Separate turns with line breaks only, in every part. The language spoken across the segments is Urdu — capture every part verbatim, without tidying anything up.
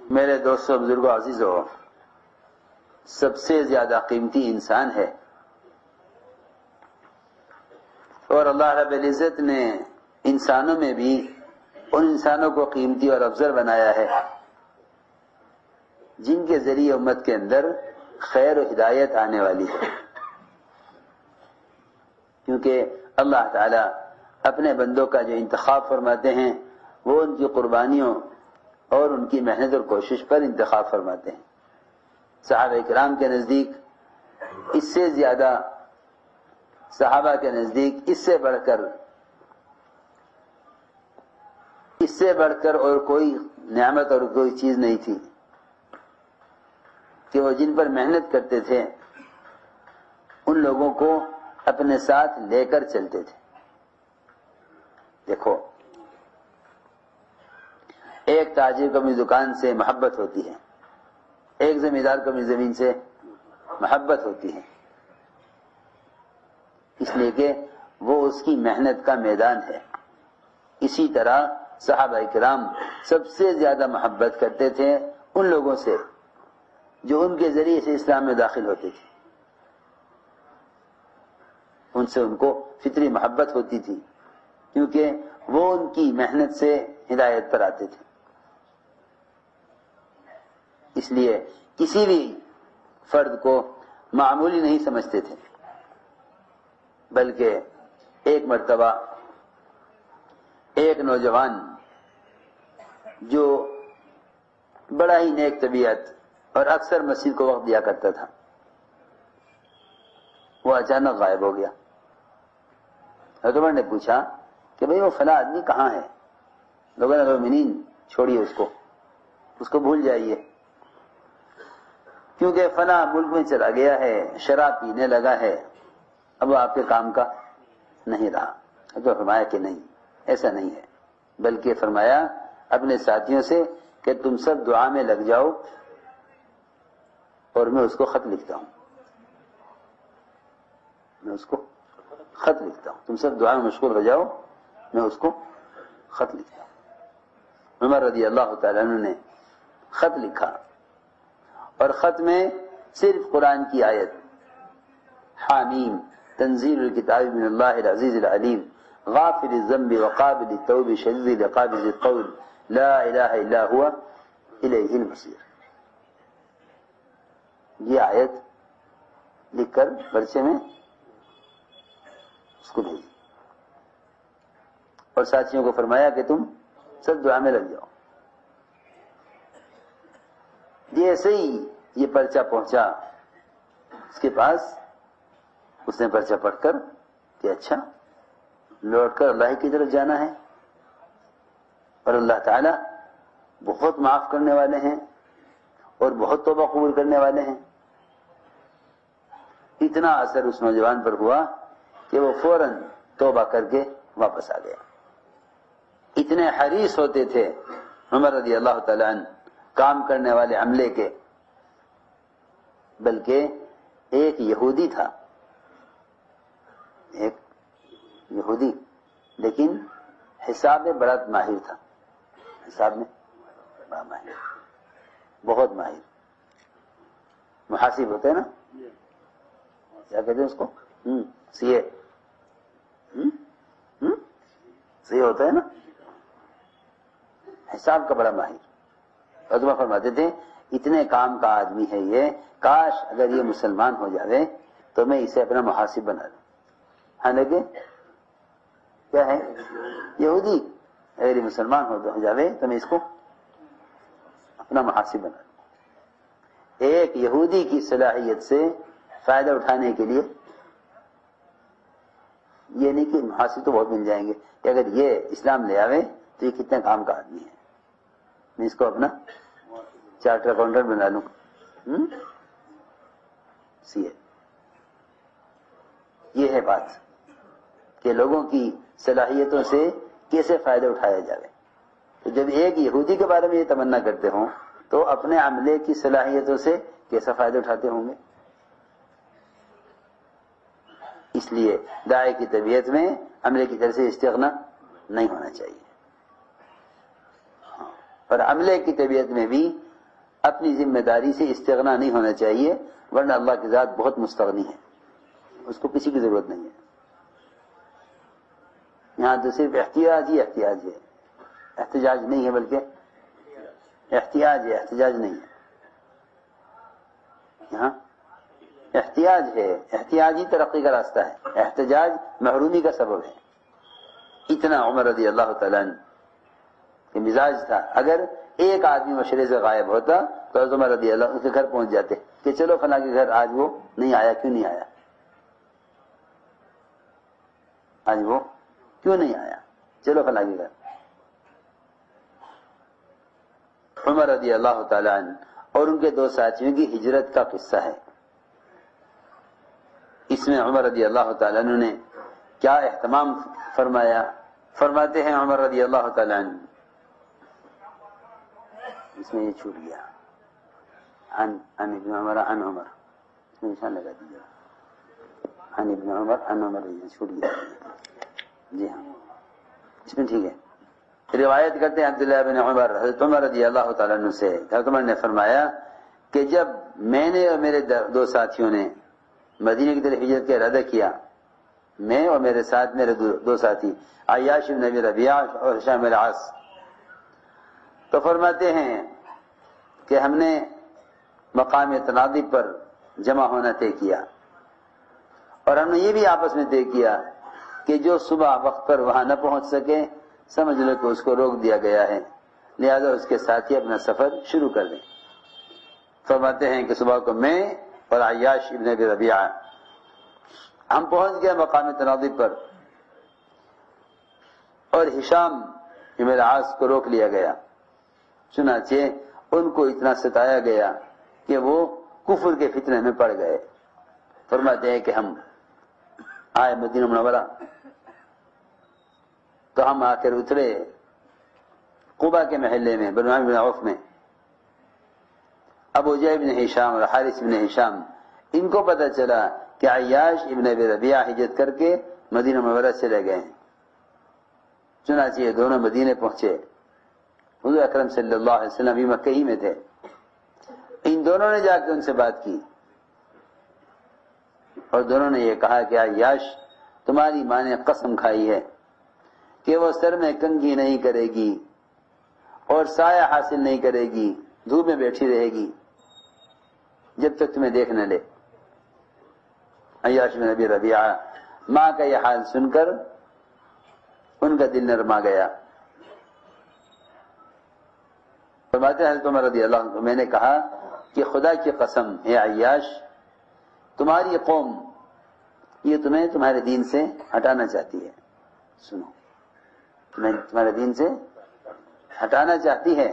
میرے دوستوں بزرگوں عزیزوں، سب سے زیادہ قیمتی انسان ہے، اور اللہ رب العزت نے انسانوں میں بھی ان انسانوں کو قیمتی اور افضل بنایا ہے جن کے ذریعے امت کے اندر خیر و ہدایت آنے والی ہے، کیونکہ اللہ تعالی اپنے بندوں کا جو انتخاب فرماتے ہیں وہ ان کی قربانیوں اور ان کی محنت اور کوشش پر انتخاب فرماتے ہیں۔ صحابہ کرام کے نزدیک اس سے زیادہ، صحابہ کے نزدیک اس سے بڑھ کر اس سے بڑھ کر اور کوئی نعمت اور کوئی چیز نہیں تھی کہ وہ جن پر محنت کرتے تھے ان لوگوں کو اپنے ساتھ لے کر چلتے تھے۔ دیکھو، ایک تاجر کو اپنی دکان سے محبت ہوتی ہے، ایک زمیندار کو اپنی زمین سے محبت ہوتی ہے، اس لیے کہ وہ اس کی محنت کا میدان ہے۔ اسی طرح صحابہ کرام سب سے زیادہ محبت کرتے تھے ان لوگوں سے جو ان کے ذریعے سے اسلام میں داخل ہوتے تھے، ان سے ان کو فطری محبت ہوتی تھی، کیونکہ وہ ان کی محنت سے ہدایت پر آتے تھے۔ اس لیے کسی بھی فرد کو معمولی نہیں سمجھتے تھے، بلکہ ایک مرتبہ ایک نوجوان جو بڑا ہی نیک طبیعت اور اکثر مسجد کو وقت دیا کرتا تھا، وہ اچانک غائب ہو گیا۔ حضرت عمر نے پوچھا کہ بھئی وہ فلاں آدمی کہاں ہے؟ لوگوں نے کہا مومنین چھوڑیے اس کو اس کو بھول جائیے، کیونکہ فلاں ملک میں چلا گیا ہے، شراب پینے لگا ہے، اب وہ آپ کے کام کا نہیں رہا۔ تو فرمایا کہ نہیں، ایسا نہیں ہے، بلکہ فرمایا اپنے ساتھیوں سے کہ تم سب دعا میں لگ جاؤ اور میں اس کو خط لکھتا ہوں، میں اس کو خط لکھتا ہوں، تم سب دعا میں مشغول ہو جاؤ، میں اس کو خط لکھتا ہوں۔ عمر رضی اللہ تعالیٰ عنہ نے خط لکھا، اور خط میں صرف قرآن کی آیت حامیم تنزیل الکتاب من اللہ العزیز العلیم غافر الذنب وقابل التوب شدید العقاب ذی الطول لا الہ الا ہوا الیہ المصیر، یہ آیت لکھ کر پرچے میں اس کو بھیجی، اور ساتھیوں کو فرمایا کہ تم سب دعا میں لگ جاؤ۔ جیسے ہی یہ پرچہ پہنچا اس کے پاس، اس نے پرچہ پڑھ کر کہ اچھا لوٹ کر اللہ کی طرف جانا ہے، اور اللہ تعالیٰ بہت معاف کرنے والے ہیں اور بہت توبہ قبول کرنے والے ہیں۔ اتنا اثر اس نوجوان پر ہوا کہ وہ فوراً توبہ کر کے واپس آ گیا۔ اتنے حریص ہوتے تھے عمر رضی اللہ تعالیٰ عنہ کام کرنے والے عملے کے، بلکہ ایک یہودی تھا، ایک یہودی لیکن حساب میں بڑا ماہر تھا، حساب میں بڑا ماہر، بہت ماہر، محاسب ہوتے ہیں نا، کیا کہتے ہیں اس کو، سی اے، سی اے ہوتا ہے نا، حساب کا بڑا ماہر۔ عظمہ فرماتے تھے اتنے کام کا آدمی ہے یہ، کاش اگر یہ مسلمان ہو جاوے تو میں اسے اپنا محاسب بنا لوں، حالانکہ کیا ہے یہودی، اگر یہ مسلمان ہو جاوے تو میں اس کو اپنا محاسب بنا لوں۔ ایک یہودی کی صلاحیت سے فائدہ اٹھانے کے لیے، یہ نہیں کہ محاسب تو بہت مل جائیں گے، کہ اگر یہ اسلام لے آوے تو یہ کتنے کام کا آدمی ہے، میں اس کو اپنا چارٹر اکاؤنٹنٹ بنا لوں، سی اے۔ یہ ہے بات کہ لوگوں کی صلاحیتوں سے کیسے فائدہ اٹھایا جائے۔ تو جب ایک یہودی کے بارے میں یہ تمنا کرتے ہوں تو اپنے عملے کی صلاحیتوں سے کیسا فائدہ اٹھاتے ہوں گے۔ اس لیے داعی کی طبیعت میں عملے کی طرف سے استغنا نہیں ہونا چاہیے، اور عملے کی طبیعت میں بھی اپنی ذمہ داری سے استغنا نہیں ہونا چاہیے، ورنہ اللہ کی ذات بہت مستغنی ہے، اس کو کسی کی ضرورت نہیں ہے۔ یہاں تو صرف احتیاج ہی احتیاج ہے، احتجاج نہیں ہے، بلکہ احتیاج ہے، احتجاج نہیں ہے۔ یہاں احتیاج ہے، احتیاج ہی ترقی کا راستہ ہے، احتجاج محرومی کا سبب ہے۔ اتنا عمر رضی اللہ تعالیٰ عنہ کہ مزاج تھا، اگر ایک آدمی مشورے سے غائب ہوتا تو حضرت عمر رضی اللہ اس کے گھر پہنچ جاتے کہ چلو فلاں کے گھر آج وہ نہیں آیا، کیوں نہیں آیا، آج وہ کیوں نہیں آیا، چلو فلاں کے گھر۔ عمر رضی اللہ تعالیٰ عنہ اور ان کے دو ساتھیوں کی ہجرت کا قصہ ہے۔ اس میں عمر رضی اللہ تعالیٰ عنہ نے کیا اہتمام فرمایا، فرماتے ہیں عمر رضی اللہ تعالیٰ عنہ، اس میں یہ چھوٹ گیا، عن عن ابن عمر عن عمر، اس میں نشان لگا دیجیے، عن ابن عمر عن عمر، چھوٹ گیا، جی ہاں اس میں ٹھیک ہے۔ روایت کرتے ہیں عبداللہ بن عمر، حضرت عمر رضی اللہ تعالیٰ عنہ سے، حضرت عمر نے فرمایا کہ جب میں نے اور میرے دو ساتھیوں نے مدینے کی طرف ہجرت کا ارادہ کیا، میں اور میرے ساتھ میرے دو ساتھی عیاش بن ابی ربیعہ اور ہشام بن العاص، تو فرماتے ہیں کہ ہم نے مقام تنادی پر جمع ہونا طے کیا، اور ہم نے یہ بھی آپس میں طے کیا کہ جو صبح وقت پر وہاں نہ پہنچ سکے سمجھ لو کہ اس کو روک دیا گیا ہے، لہذا اس کے ساتھی اپنا سفر شروع کر دیں۔ فرماتے ہیں کہ صبح کو میں اور عیاش ابن ابی ربیعہ ہم پہنچ گئے مقام تنادی پر، اور ہشام ابن العاص کو روک لیا گیا، چنانچہ ان کو اتنا ستایا گیا کہ وہ کفر کے فتنے میں پڑ گئے۔ فرماتے ہیں کہ ہم آئے مدینہ منورہ تو ہم آ کر اترے قبا کے محلے میں، بنو عامر بن عوف میں۔ ابو جہل بن ہشام اور حارث بن ہشام، ان کو پتہ چلا کہ عیاش ابن ابی ربیعہ ہجرت کر کے مدینہ منورہ چلے گئے ہیں، چنانچہ یہ دونوں مدینے پہنچے۔ حضور اکرم صلی اللہ علیہ وسلم بھی مکہ ہی میں تھے، ان دونوں نے جا کے ان سے بات کی، اور دونوں نے یہ کہا کہ عیاش تمہاری ماں نے قسم کھائی ہے کہ وہ سر میں کنگھی نہیں کرے گی اور سایہ حاصل نہیں کرے گی، دھوپ میں بیٹھی رہے گی جب تک تمہیں دیکھ نہ لے۔ عیاش بن ابی ربیعہ، ماں کا یہ حال سن کر ان کا دل نرما گیا۔ فرماتے ہیں حضرت عمر رضی اللہ عنہ، میں نے کہا کہ خدا کی قسم اے عیاش، تمہاری قوم یہ تمہیں تمہارے دین سے ہٹانا چاہتی ہے، سنو تمہیں تمہارے دین سے ہٹانا چاہتی ہے،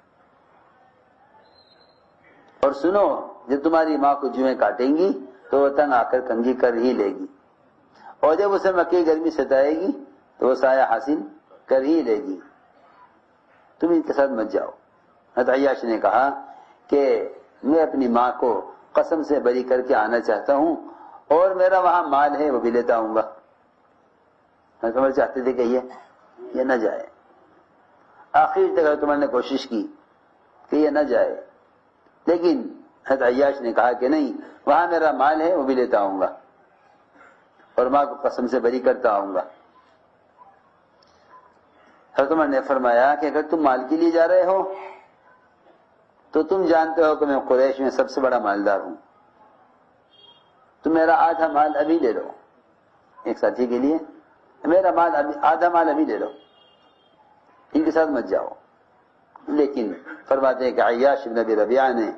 اور سنو جب تمہاری ماں کو جوئیں کاٹیں گی تو وہ تنگ آ کر کنگھی کر ہی لے گی، اور جب اسے مکی گرمی ستائے گی تو وہ سایہ حاصل کر ہی لے گی، تم ان کے ساتھ مت جاؤ۔ حضرت عیاش نے کہا کہ میں اپنی ماں کو قسم سے بری کر کے آنا چاہتا ہوں، اور میرا وہاں مال ہے وہ بھی لیتا آؤں گا۔ حضرت عمر چاہتے تھے کہ یہ یہ نہ جائے، آخر تک حضرت عمر نے کوشش کی کہ یہ نہ جائے، لیکن حضرت عیاش نے کہا کہ نہیں، وہاں میرا مال ہے وہ بھی لیتا آؤں گا، اور ماں کو قسم سے بری کرتا آؤں گا۔ حضرت عمر نے فرمایا کہ اگر تم مال کے لیے جا رہے ہو تو تم جانتے ہو کہ میں قریش میں سب سے بڑا مالدار ہوں، تم میرا آدھا مال ابھی لے لو، ایک ساتھی کے لیے میرا مال ابھی آدھا مال ابھی لے لو، ان کے ساتھ مت جاؤ۔ لیکن فرماتے ہیں کہ عیاش بن ابی ربیعہ نے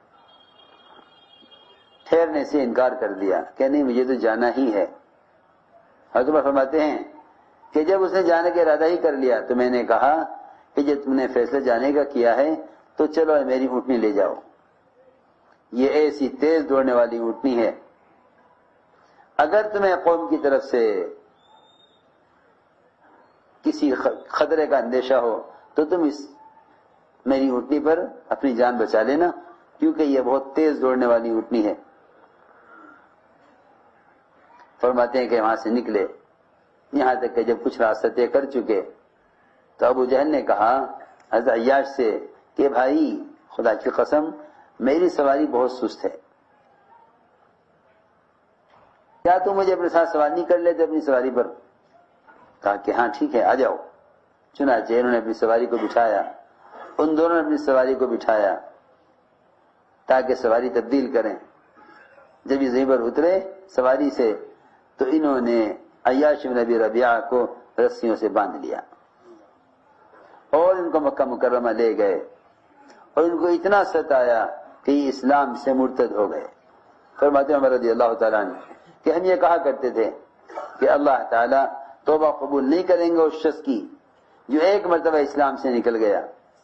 ٹھہرنے سے انکار کر دیا کہ نہیں مجھے تو جانا ہی ہے۔ حضرت عمر فرماتے ہیں کہ جب اس نے جانے کا ارادہ ہی کر لیا تو میں نے کہا کہ جب تم نے فیصلہ جانے کا کیا ہے تو چلو میری اونٹنی لے جاؤ، یہ ایسی تیز دوڑنے والی اونٹنی ہے، اگر تمہیں قوم کی طرف سے کسی خطرے کا اندیشہ ہو تو تم اس میری اونٹنی پر اپنی جان بچا لینا، کیونکہ یہ بہت تیز دوڑنے والی اونٹنی ہے۔ فرماتے ہیں کہ وہاں سے نکلے، یہاں تک کہ جب کچھ راستہ طے کر چکے تو ابو جہل نے کہا حضرت عیاش سے کہ بھائی خدا کی قسم میری سواری بہت سست ہے، کیا تم مجھے اپنے ساتھ سوار نہیں کر لیتے اپنی سواری پر؟ کہا کہ ہاں ٹھیک ہے آ جاؤ۔ چنانچہ انہوں نے اپنی سواری کو بٹھایا، ان دونوں نے اپنی سواری کو بٹھایا تاکہ سواری تبدیل کریں۔ جب یہ زمین پر اترے سواری سے تو انہوں نے عیاش بن ابی ربیعہ کو رسیوں سے باندھ لیا اور ان کو مکہ مکرمہ لے گئے، اور ان کو اتنا ستایا کہ یہ اسلام سے مرتد ہو گئے۔ فرماتے ہیں عمر رضی اللہ تعالیٰ عنہ کہ ہم یہ کہا کرتے تھے کہ اللہ تعالیٰ توبہ قبول نہیں کریں گے اس شخص کی جو ایک مرتبہ اسلام سے نکل گیا۔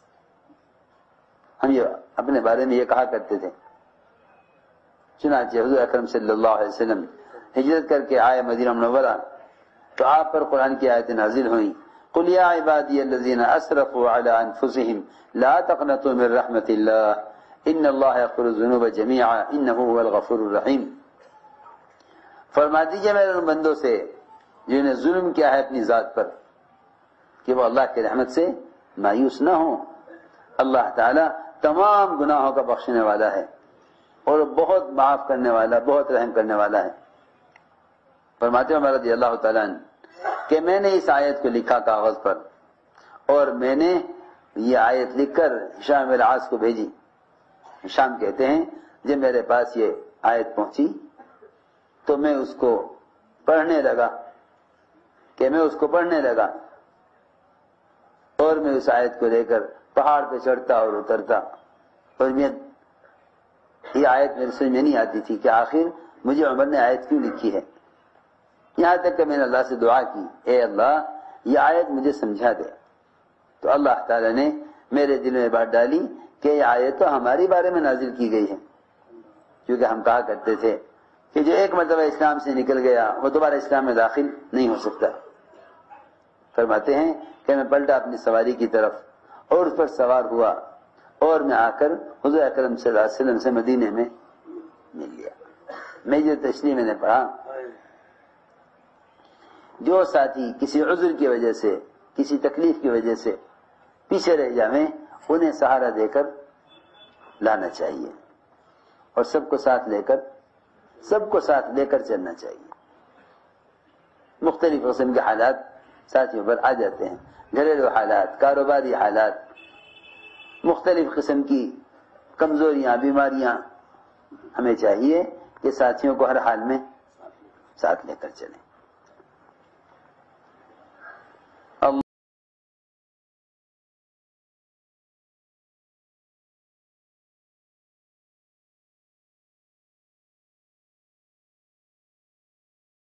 ہم یہ اپنے بارے میں یہ کہا کرتے تھے۔ چنانچہ حضور اکرم صلی اللہ علیہ وسلم ہجرت کر کے آئے مدینہ منورہ تو آپ پر قرآن کی آیتیں نازل ہوئیں، قل یا عبادی الذین اسرفوا علی انفسہم لا تقنطوا من رحمت اللہ ان اللہ یغفر الذنوب جمیعا انہ هو الغفور الرحیم۔ فرما دیجئے میرے ان بندوں سے جنہوں نے ظلم کیا ہے اپنی ذات پر کہ وہ اللہ کی رحمت سے مایوس نہ ہوں۔ اللہ تعالیٰ تمام گناہوں کا بخشنے والا ہے اور بہت معاف کرنے والا، بہت رحم کرنے والا ہے۔ فرماتے ہیں عمر رضی اللہ تعالیٰ عنہ کہ میں نے اس آیت کو لکھا کاغذ پر اور میں نے یہ آیت لکھ کر ہشام بن العاص کو بھیجی۔ ہشام کہتے ہیں جب میرے پاس یہ آیت پہنچی تو میں اس کو پڑھنے لگا کہ میں اس کو پڑھنے لگا اور میں اس آیت کو لے کر پہاڑ پہ چڑھتا اور اترتا، اور میں یہ آیت میرے سمجھ میں نہیں آتی تھی کہ آخر مجھے عمر نے آیت کیوں لکھی ہے، یہاں تک کہ میں نے اللہ سے دعا کی اے اللہ یہ آیت مجھے سمجھا دے، تو اللہ تعالیٰ نے میرے دل میں بات ڈالی کہ یہ آیت تو ہماری بارے میں نازل کی گئی ہے، کیونکہ ہم کہا کرتے تھے کہ جو ایک مرتبہ اسلام سے نکل گیا وہ دوبارہ اسلام میں داخل نہیں ہو سکتا۔ فرماتے ہیں کہ میں پلٹا اپنی سواری کی طرف اور اس پر سوار ہوا اور میں آ کر حضور اکرم صلی اللہ علیہ وسلم سے مدینے میں مل گیا۔ میں جو تشریح میں نے پڑھا، جو ساتھی کسی عذر کی وجہ سے، کسی تکلیف کی وجہ سے پیچھے رہ جاویں انہیں سہارا دے کر لانا چاہیے اور سب کو ساتھ لے کر سب کو ساتھ لے کر چلنا چاہیے۔ مختلف قسم کے حالات ساتھیوں پر آ جاتے ہیں، گھریلو حالات، کاروباری حالات، مختلف قسم کی کمزوریاں، بیماریاں، ہمیں چاہیے کہ ساتھیوں کو ہر حال میں ساتھ لے کر چلیں۔